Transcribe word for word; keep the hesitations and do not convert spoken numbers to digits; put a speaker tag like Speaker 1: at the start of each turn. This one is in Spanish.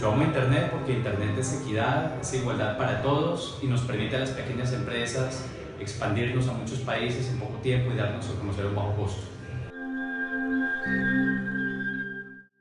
Speaker 1: Yo amo Internet porque Internet es equidad, es igualdad para todos y nos permite a las pequeñas empresas expandirnos a muchos países en poco tiempo y darnos a conocer a un bajo costo.